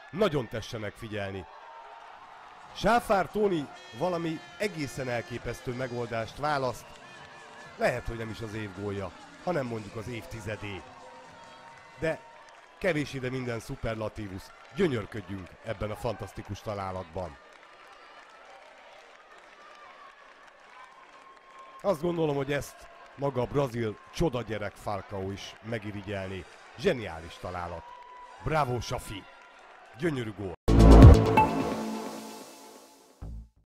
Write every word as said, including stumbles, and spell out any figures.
nagyon tessenek figyelni. Sáfár Tóni valami egészen elképesztő megoldást választ. Lehet, hogy nem is az év gólja, hanem mondjuk az évtizedé. De kevés ide minden szuperlatívusz, gyönyörködjünk ebben a fantasztikus találatban. Azt gondolom, hogy ezt maga a brazil csodagyerek Falcao is megirigyelné. Zseniális találat. Bravo, Safi! Gyönyörű gól!